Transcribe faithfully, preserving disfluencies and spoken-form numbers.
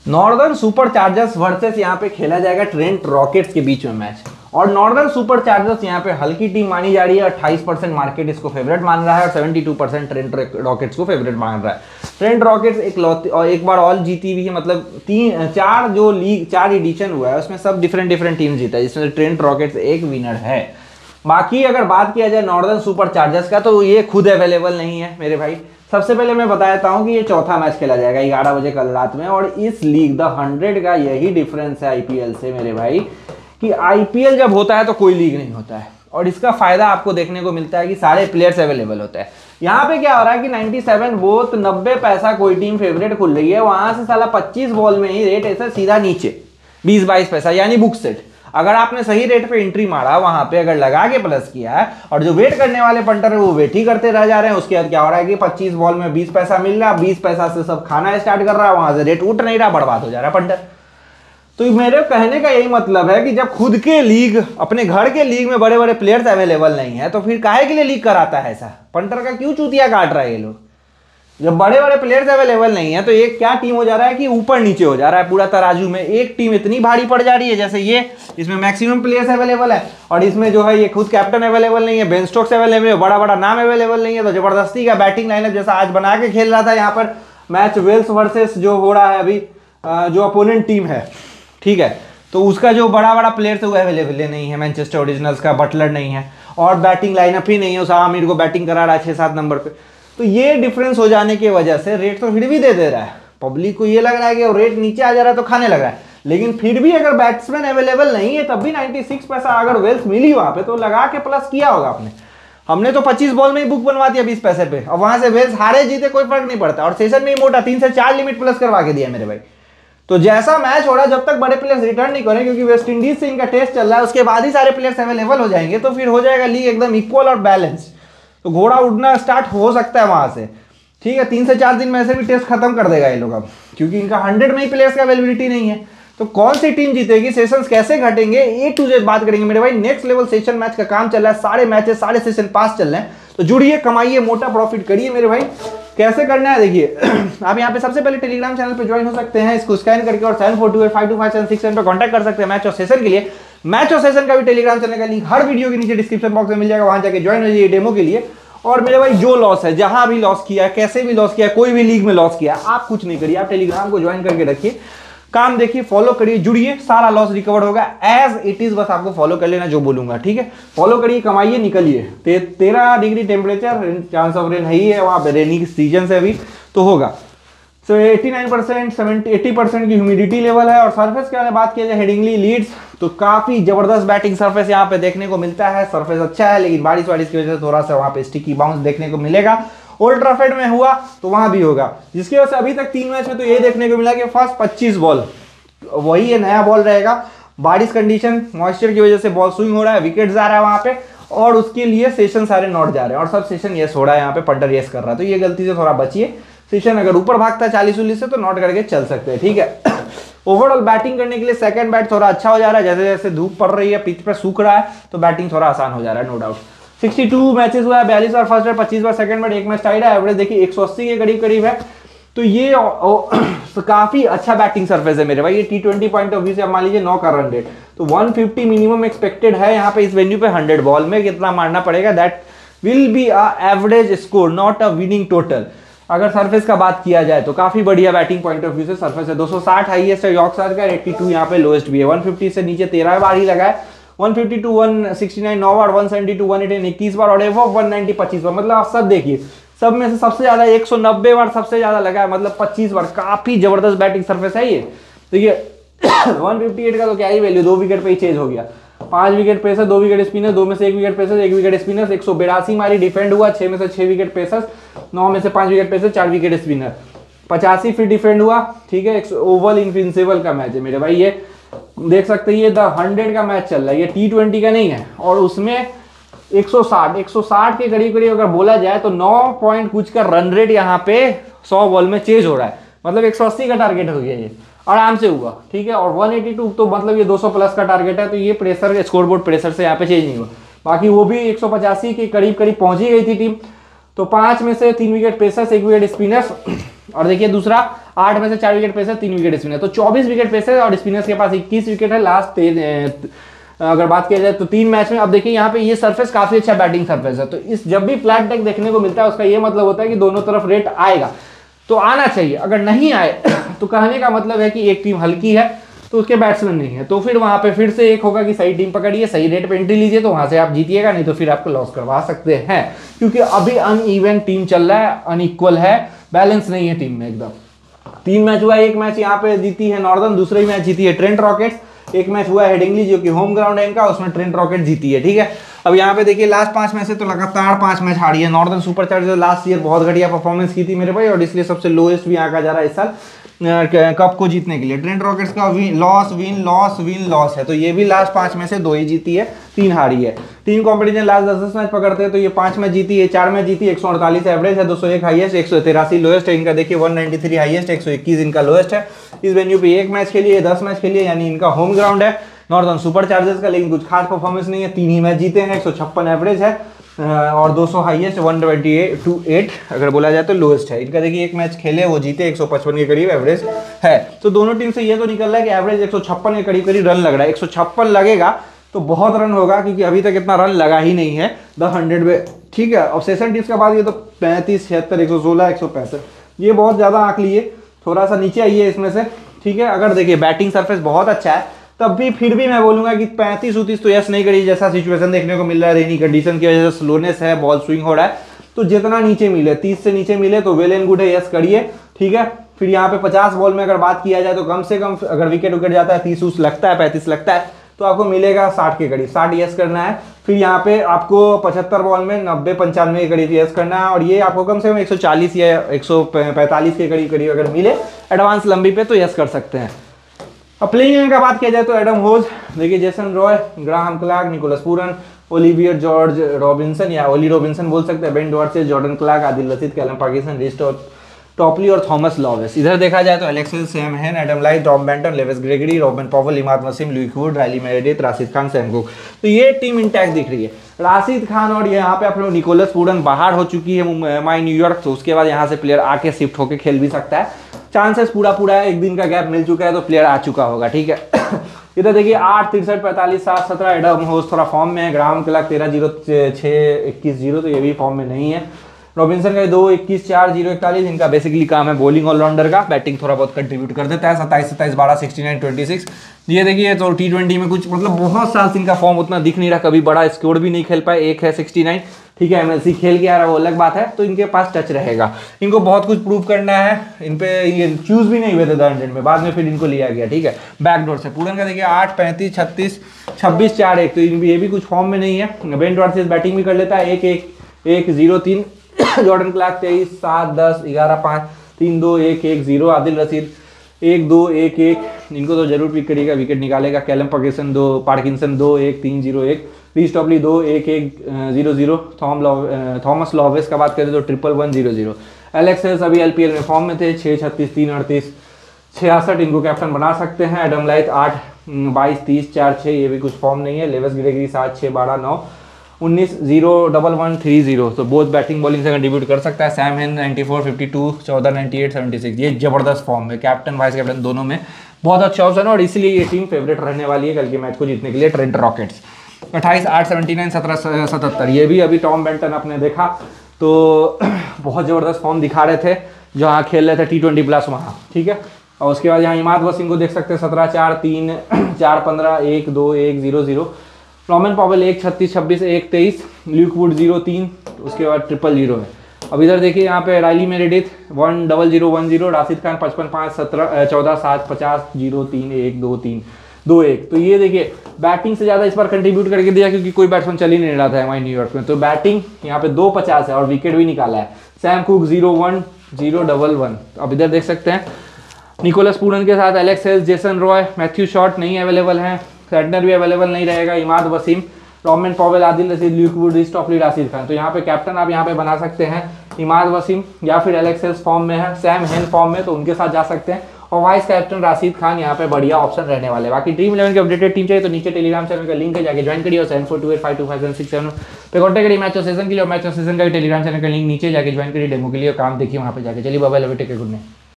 Northern Super chargers versus यहाँ पे खेला जाएगा ट्रेंट रॉकेट्स के बीच में मैच। और नॉर्दर्न सुपर चार्जर्स यहाँ पे हल्की टीम मानी जा रही है, अट्ठाईस परसेंट मार्केट इसको फेवरेट मान रहा है और बहत्तर परसेंट ट्रेंट रॉकेट्स को फेवरेट मान रहा है। ट्रेंट रॉकेट्स एक लौती और एक बार ऑल जीती हुई है, मतलब तीन चार जो लीग चार एडिशन हुआ है उसमें सब डिफरेंट डिफरेंट टीम जीता है, जिसमें ट्रेंट रॉकेट्स एक विनर है। बाकी अगर बात किया जाए नॉर्दर्न सुपर चार्जर्स का तो ये खुद अवेलेबल नहीं है मेरे भाई। सबसे पहले मैं बता देता हूँ कि ये चौथा मैच खेला जाएगा ग्यारह बजे कल रात में, और इस लीग द हंड्रेड का यही डिफरेंस है आईपीएल से मेरे भाई कि आईपीएल जब होता है तो कोई लीग नहीं होता है, और इसका फायदा आपको देखने को मिलता है कि सारे प्लेयर्स अवेलेबल होते हैं। यहाँ पे क्या हो रहा है कि सत्तानवे बोथ नब्बे पैसा कोई टीम फेवरेट खुल रही है, वहां से साला पच्चीस बॉल में ही रेट ऐसा सीधा नीचे बीस बाईस पैसा यानी बुक सेट। अगर आपने सही रेट पे एंट्री मारा, वहां पे अगर लगा के प्लस किया है, और जो वेट करने वाले पंटर है वो वेट ही करते रह जा रहे हैं, उसके बाद क्या हो रहा है कि पच्चीस बॉल में बीस पैसा मिल रहा है, बीस पैसा से सब खाना स्टार्ट कर रहा है, वहां से रेट उठ नहीं रहा, बर्बाद हो जा रहा है पंटर। तो मेरे कहने का यही मतलब है कि जब खुद के लीग अपने घर के लीग में बड़े बड़े प्लेयर्स अवेलेबल नहीं है तो फिर काहे के लिए लीग कराता है ऐसा, पंटर का क्यों चूतिया काट रहा है ये लोग। जब बड़े बड़े प्लेयर्स अवेलेबल नहीं है तो एक क्या टीम हो जा रहा है कि ऊपर नीचे हो जा रहा है पूरा तराजू में। एक टीम इतनी भारी पड़ जा रही है जैसे ये, इसमें मैक्सिमम प्लेयर्स अवेलेबल है, और इसमें जो है ये खुद कैप्टन अवेलेबल नहीं है, बेन स्टोक्स अवेलेबल है, बड़ा बड़ा नाम अवेलेबल नहीं है, तो जबरदस्ती का बैटिंग लाइनअप जैसा आज बना के खेल रहा था यहाँ पर मैच वेल्स वर्सेस जो हो रहा है अभी जो अपोनेंट टीम है, ठीक है, तो उसका जो बड़ा बड़ा प्लेयर था वो अवेलेबल नहीं है, मैनचेस्टर ओरिजिनल्स का बटलर नहीं है, और बैटिंग लाइनअप ही नहीं है, उस आमिर को बैटिंग करा रहा है छः सात नंबर पे। तो ये डिफरेंस हो जाने की वजह से रेट तो फिर भी दे दे रहा है, पब्लिक को ये लग रहा है कि रेट नीचे आ जा रहा है तो खाने लग रहा है, लेकिन फिर भी अगर बैट्समैन अवेलेबल नहीं है तब भी छियानवे पैसा अगर वेल्स मिली वहां पे तो लगा के प्लस किया होगा आपने। हमने तो पच्चीस बॉल में ही बुक बनवा दिया बीस पैसे पे, और वहां से वेल्स हारे जीते कोई फर्क नहीं पड़ता, और सेशन में ही मोटा तीन से चार लिमिट प्लस करवा के दिया मेरे भाई। तो जैसा मैच हो रहा है, जब तक बड़े प्लेयर्स रिटर्न नहीं करें, क्योंकि वेस्ट इंडीज से इनका टेस्ट चल रहा है, उसके बाद ही सारे प्लेयर्स अवेलेबल हो जाएंगे, तो फिर हो जाएगा लीग एकदम इक्वल और बैलेंस, तो घोड़ा उड़ना स्टार्ट हो सकता है वहां से, ठीक है। तीन से चार दिन में ऐसे भी टेस्ट खत्म कर देगा ये लोग अब, क्योंकि इनका हंड्रेड में ही प्लेयर्स का अवेलेबिलिटी नहीं है। तो कौन सी टीम जीतेगी, सेशंस कैसे घटेंगे, ए टू जेड बात करेंगे मेरे भाई। नेक्स्ट लेवल सेशन मैच का काम चल रहा है, सारे मैचेस सारे सेशन पास चल रहे हैं, तो जुड़िए, कमाइए, मोटा प्रॉफिट करिए मेरे भाई। कैसे करना है देखिए, आप यहाँ पे सबसे पहले टेलीग्राम चैनल पे ज्वाइन हो सकते हैं, इसको स्कैन करके, और seven four two eight five two five seven six seven पे कॉन्टैक्ट कर सकते हैं मैच और सेशन के लिए। मैच और सेशन का भी टेलीग्राम चैनल का लिंक हर वीडियो के नीचे डिस्क्रिप्शन बॉक्स में मिल जाएगा, वहां जाके ज्वाइन हो जाइए डेमो के लिए। और मेरे भाई जो लॉस है, जहां भी लॉस किया है, कैसे भी लॉस किया है, कोई भी लीग में लॉस किया है, आप कुछ नहीं करिए, आप टेलीग्राम को ज्वाइन करके रखिए, काम देखिए, फॉलो करिए, जुड़िए, सारा लॉस रिकवर होगा एज इट इज, बस आपको फॉलो कर लेना जो बोलूंगा, ठीक है। फॉलो करिए, कमाइए, निकलिए। ते, तेरह degree temperature, chance of rain है ही है वहां पे, रेनी सीजन से अभी तो होगा। सो नवासी परसेंट सेवेंटी अस्सी परसेंट की ह्यूमिडिटी लेवल है। और सरफेस के बारे में बात किया जाए, हेडिंगली लीड्स, तो काफी जबरदस्त बैटिंग सरफेस यहाँ पे देखने को मिलता है। सरफेस अच्छा है, लेकिन बारिश वारिश की वजह से थोड़ा सा वहाँ पे स्टिकी बाउंस देखने को मिलेगा। ओल्ड ट्रैफर्ड में हुआ तो वहां भी होगा, जिसकी वजह से अभी तक तीन मैच में तो ये देखने को मिला कि फर्स्ट पच्चीस बॉल वही है, नया बॉल रहेगा। बारिश कंडीशन, मॉइस्चर की वजह से बॉल स्विंग हो रहा है, विकेट जा रहा है वहां पे, और उसके लिए सेशन सारे नॉट जा रहे हैं, और सब सेशन यस हो रहा है, यहाँ पे पंटर यस कर रहा है, तो ये गलती से थोड़ा बचिए। सेशन अगर ऊपर भागता है चालीस उलीस से तो नॉट करके चल सकते हैं, ठीक है। ओवरऑल बैटिंग करने के लिए सेकंड बैट थोड़ा अच्छा हो जा रहा है, जैसे जैसे धूप पड़ रही है, पिच पे सूख रहा है, तो बैटिंग थोड़ा आसान हो जा रहा है, नो डाउट। बासठ मैचेस हुआ है, बयालीस बार फर्स्ट बैट, पच्चीस बार सेकंड बैट, एक मैच टाइड है, एवरेज देखिए एक सौ अस्सी के करीब करीब है, तो ये ओ, ओ, तो काफी अच्छा बैटिंग सरफेस है मेरे भाई। ये T twenty point of view से आप मान लीजिए नौ का रन रेट, तो एक सौ पचास मिनिमम एक्सपेक्टेड है यहाँ पे इस वेन्यू पे। हंड्रेड बॉल में कितना मारना पड़ेगा, that will be a average score, not a winning total. अगर सरफेस का बात किया जाए तो काफी बढ़िया बैटिंग पॉइंट ऑफ व्यू से सरफेस है। दो सौ साठ हाईएस्ट है यॉर्कशायर का, बयासी यहाँ पे लोएस्ट भी है, एक सौ पचास से नीचे तेरह बार ही लगा है, एक सौ बावन, एक सौ उनहत्तर नौ बार, एक सौ बहत्तर, एक सौ अठासी इक्कीस बार, और एवो एक सौ नब्बे पच्चीस बार। मतलब आप सब देखिए, सब में से सबसे ज्यादा एक सौ नब्बे बार सबसे ज्यादा लगा है, मतलब पच्चीस बार। काफी जबरदस्त बैटिंग सरफेस है ये। देखिए एक सौ अट्ठावन का तो क्या ही वैल्यू, दो विकेट पे ही चेंज हो गया। पांच विकेट पेसर, दो विकेट स्पिनर, दो में से एक विकेट पेसर, एक विकेट स्पिनर, एक सौ बेरासी मारी डिफेंड हुआ, छह में से छह विकेट पेसर, नौ में से पांच विकेट पेसर, चार विकेट स्पिनर, पचासी फिर डिफेंड हुआ, ठीक है। ओवल इनविंसिबल का मैच है मेरे भाई, ये देख सकते हैं, ये द हंड्रेड का मैच चल रहा है, ये टी ट्वेंटी का नहीं है, और उसमें एक सौ साठ एक सौ साठ के करीब करीब अगर बोला जाए तो नौ पॉइंट कुछ का रन रेट यहाँ पे सौ बॉल में चेज हो रहा है, मतलब एक सौ अस्सी का टारगेट हो गया, ये आराम से हुआ, ठीक है। और एक सौ बयासी तो मतलब ये दो सौ प्लस का टारगेट है, तो ये प्रेशर स्कोरबोर्ड प्रेशर से यहाँ पे चेंज नहीं हुआ। बाकी वो भी एक सौ पचासी के करीब करीब पहुंची गई थी टीम, तो पांच में से तीन विकेट पेसर्स, एक विकेट स्पिनर्स, और देखिए दूसरा आठ में से चार विकेट पेसर, तीन विकेट स्पिनर, तो चौबीस विकेट पेसर और स्पिनर्स के पास इक्कीस विकेट है लास्ट। अगर बात किया जाए तो तीन मैच में। अब देखिए यहाँ पे ये सरफेस काफी अच्छा बैटिंग सरफेस है, तो इस जब भी फ्लैट डेक देखने को मिलता है उसका ये मतलब होता है कि दोनों तरफ रेट आएगा, तो आना चाहिए। अगर नहीं आए तो कहने का मतलब है कि एक टीम हल्की है तो उसके बैट्समैन नहीं है, तो फिर वहां पे फिर से एक होगा कि सही टीम पकड़िए, सही रेट पे एंट्री लीजिए, तो वहां से आप जीतिएगा, नहीं तो फिर आपको लॉस करवा सकते हैं, क्योंकि अभी अनइवन टीम चल रहा है, अनइक्वल है, बैलेंस नहीं है टीम में एकदम। तीन मैच हुआ, एक मैच यहाँ पे जीती है नॉर्दर्न, दूसरी मैच जीती है ट्रेंट रॉकेट्स, एक मैच हुआ है हेडिंगली जो कि होम ग्राउंड है इनका, उसमें ट्रेंट रॉकेट जीती है, ठीक है। अब यहाँ पे देखिए लास्ट पांच मैच से तो लगातार पांच मैच हारी है Northern Super Chargers. Last year बहुत घटिया परफॉर्मेंस की थी मेरे भाई, और इसलिए सबसे लोएस्ट भी आंका जा रहा है इस साल कप को जीतने के लिए। ट्रेंट रॉकेट्स का loss win loss win loss है, तो ये भी लास्ट पांच में से दो ही जीती है, तीन हारी है। टीम कॉम्पिटिशन लास्ट दस दस मैच पकड़ते हैं तो ये पांच मैच जीती है, चार मैच जीती, एक सौ अड़तालीस एवरेज है, दो सौ एक हाईएस्ट, एक सौ तिरासी लोएस्ट है इनका। देखिए वन नाइन्टी थ्री हाईएस्ट, एक सौ इक्कीस इनका लोएस्ट है। इस वेन्यू पे एक मैच खेलिए, दस मैच खेलिए, यानी इनका होम ग्राउंड है नॉर्दर्न सुपर चार्जर्स का, लेकिन कुछ खास परफॉर्मेंस नहीं है, तीन ही मैच जीते हैं, एक सौ छप्पन एवरेज है और दो सौ हाईएस्ट, वन ट्वेंटी एट अगर बोला जाए तो लोएस्ट है इनका। देखिए एक मैच खेले वो जीते, एक सौ पचपन के करीब एवरेज है, तो दोनों टीम से ये तो निकल रहा है कि एवरेज एक सौ छप्पन के करीब करीब रन लग रहा है। एक सौ छप्पन लगेगा तो बहुत रन होगा, क्योंकि अभी तक इतना रन लगा ही नहीं है द हंड्रेड में, ठीक है। अब सेशन टीम्स का बाद ये तो पैंतीस छिहत्तर एक सौ सोलह एक सौ पैंसठ, ये बहुत ज़्यादा आंक लिए, थोड़ा सा नीचे आइए इसमें से, ठीक है। अगर देखिए बैटिंग सरफेस बहुत अच्छा है तब भी फिर भी मैं बोलूंगा कि पैंतीस उतीस तो यस नहीं करिए, जैसा सिचुएशन देखने को मिल रहा है, रेनी कंडीशन की वजह से स्लोनेस है, बॉल स्विंग हो रहा है, तो जितना नीचे मिले तीस से नीचे मिले तो वेल एंड गुड है, यस करिए, ठीक है। फिर यहाँ पे पचास बॉल में अगर बात किया जाए तो कम से कम अगर विकेट विकेट जाता है तीस उस लगता है, पैंतीस लगता है, तो आपको मिलेगा साठ के करीब, साठ यस करना है। फिर यहाँ पे आपको पचहत्तर बॉल में नब्बे पंचानवे के करीब यस करना है, और ये आपको कम से कम एक सौ चालीस या एक सौ पैंतालीस के करीब करीब अगर मिले एडवांस लंबी पे तो यस कर सकते हैं। अब प्लेइंग का बात किया जाए तो एडम होज, देखिए Jason Roy, Graham Clark, Nicholas Pooran, Olivier George Robinson या ओली रॉबिन्सन बोल सकते हैं, Ben Dwarshuis, Jordan Clark, Adil Rashid, Callum Parkinson, Reece Topley और थॉमस लॉवेस। इधर देखा जाए तो Alexis, Sam Hain, Adam Lyth, Tom Banton, Lewis Gregory, Robin Powell, Imad Wasim, Luke Wood, Riley Meredith, Rashid Khan, Sam Cook, तो ये टीम इंटैक्ट दिख रही है। राशिद खान और यहाँ पे आप लोग निकोलस पूरन बाहर हो चुकी है माई न्यूयॉर्क, तो उसके बाद यहाँ से प्लेयर आके शिफ्ट होकर खेल भी सकता है, चांसेस पूरा पूरा है, एक दिन का गैप मिल चुका है तो प्लेयर आ चुका होगा, ठीक है। इधर देखिए आठ तिरसठ पैंतालीस सात सत्रह, एडम होज थोड़ा फॉर्म में है, ग्राहम क्लार्क तेरह जीरो छः इक्कीस जीरो, तो ये भी फॉर्म में नहीं है। रॉबिन्सन का दो इक्कीस चार जीरो इकतालीस, इनका बेसिकली काम है बॉलिंग ऑलराउंडर का, बैटिंग थोड़ा बहुत कंट्रीब्यूट कर देता है, सत्ताईस सत्ताईस बारह सिक्सटी नाइन ट्वेंटी सिक्स। ये देखिए तो टी ट्वेंटी में कुछ मतलब बहुत साल से इनका फॉर्म उतना दिख नहीं रहा, कभी बड़ा स्कोर भी नहीं खेल पाए, एक है सिक्सटी नाइन, ठीक है। एमएलसी खेल के आ रहा है वो अलग बात है, तो इनके पास टच रहेगा, इनको बहुत कुछ प्रूव करना है, इन पे ये चूज भी नहीं हुए थे द हंड्रेड में, बाद में फिर इनको लिया गया, ठीक है, बैकडोर से। पूरन का देखिए आठ पैंतीस छत्तीस छब्बीस चार एक, तो ये भी कुछ फॉर्म में नहीं है। बेन डॉर्सेस बैटिंग भी कर लेता है, एक एक एक जीरो तीन, जॉर्डन क्लार्क तेईस सात दस ग्यारह पाँच तीन दो एक एक जीरो, आदिल रशीद एक दो एक एक, इनको तो जरूर पिक करिएगा, विकेट निकालेगा। कैलम पार्किंसन दो पार्किंसन दो एक तीन जीरो एक, रीस टॉपली दो एक एक zero zero, Tom Thomas Lawes का बात करें तो triple one zero zero. Alexis अभी एलपीएल में फॉर्म में थे, छः छत्तीस तीन अड़तीस छियासठ, इनको कैप्टन बना सकते हैं। एडम लाइट आठ बाईस तीस चार छः, ये भी कुछ फॉर्म नहीं है। लेविस ग्रेगरी सात छः बारह नौ उन्नीस zero double one three zero, तो बहुत बैटिंग बॉलिंग से कंट्रीब्यूट कर सकता है। Sam Hain ninety four fifty two चौदह नाइन्टी एट सेवेंटी सिक्स, ये जबरदस्त फॉर्म है, कैप्टन वाइस कैप्टन दोनों में बहुत अच्छा ऑप्शन है, और इसीलिए ये टीम फेवरेट रहने वाली है कल के मैच को जीतने के लिए, ट्रेंट रॉकेट्स। अट्ठाईस आठ सेवेंटी नाइन सत्रह सतहत्तर, ये भी अभी टॉम बेंटन अपने देखा तो बहुत ज़बरदस्त फॉर्म दिखा रहे थे जहाँ खेल रहे थे टी ट्वेंटी प्लस वहाँ, ठीक है। और उसके बाद यहाँ इमाद वसीम को देख सकते हैं, सत्रह चार तीन चार पंद्रह एक दो एक जीरो जीरो, रॉबिन पॉवेल एक छत्तीस छब्बीस एक तेईस, ल्यूक वुड जीरो तीन, उसके बाद ट्रिपल जीरो है। अब इधर देखिए यहाँ पे Riley Meredith one double zero one zero, Rashid Khan पचपन पाँच सत्रह चौदह सात पचास जीरो तीन एक दो तीन दो एक, तो ये देखिए बैटिंग से ज़्यादा इस बार कंट्रीब्यूट करके दिया क्योंकि कोई बैट्समैन चल ही नहीं रहा था एम आई न्यूयॉर्क में, तो बैटिंग यहाँ पे दो पचास है और विकेट भी निकाला है। Sam Cook zero one zero double one. अब इधर देख सकते हैं निकोलस पूरन के साथ Alex Hales, Jason Roy, Matthew Short नहीं अवेलेबल हैं, सेटनर भी अवेलेबल नहीं रहेगा, Imad Wasim, Robin Powell, Adil Rashid, Luke Wood, Reece Topley, Rashid Khan, तो यहाँ पे कैप्टन आप यहाँ पे बना सकते हैं इमाद वसीम, या फिर एलेक्स हेल्स फॉर्म में है, सैम हेन फॉर्म में, तो उनके साथ जा सकते हैं। और वाइस कैप्टन राशिद खान यहाँ पे बढ़िया ऑप्शन रहने वाले। बाकी ड्रीम इलेवन की अपडेटेड टीम चाहिए तो नीचे टेलीग्राम चैनल का लिंक है, जाके ज्वाइन करिए। और seven four two eight five two five seven six seven पे कॉन्टेक्ट करिए मैच ऑफ सीजन के लिए। मैच ऑफ सीजन का टेलीग्राम चैनल का लिंक नीचे जाके ज्वाइन करिए, डेमो के लिए काम देखिए वहाँ पे जाके। चलिए bye bye, love you, take care, good night.